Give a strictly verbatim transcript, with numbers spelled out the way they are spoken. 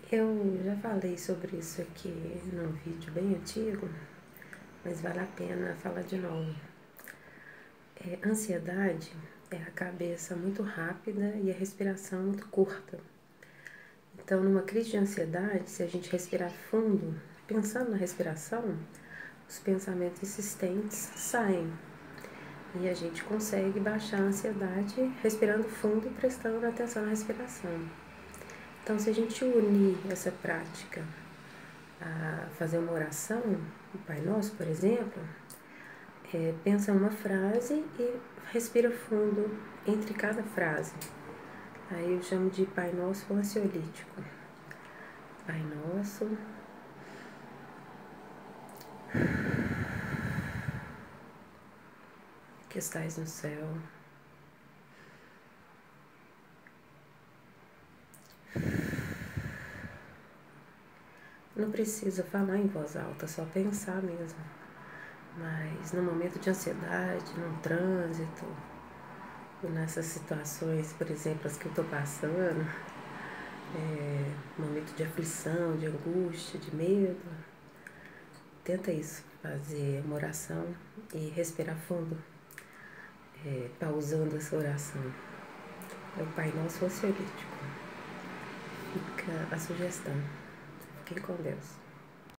Eu já falei sobre isso aqui num vídeo bem antigo, mas vale a pena falar de novo. É, ansiedade é a cabeça muito rápida e a respiração muito curta. Então, numa crise de ansiedade, se a gente respirar fundo, pensando na respiração, os pensamentos insistentes saem e a gente consegue baixar a ansiedade respirando fundo e prestando atenção na respiração. Então, se a gente unir essa prática a fazer uma oração, o Pai Nosso, por exemplo, é, pensa uma frase e respira fundo entre cada frase. Aí eu chamo de Pai Nosso ansiolítico. Pai Nosso, que estais no céu, não precisa falar em voz alta, só pensar mesmo. Mas no momento de ansiedade, no trânsito, nessas situações, por exemplo, as que eu estou passando, é, momento de aflição, de angústia, de medo, tenta isso, fazer uma oração e respirar fundo, é, pausando essa oração. É o Pai Nosso ansiolítico. Fica a sugestão. Fiquem com Deus.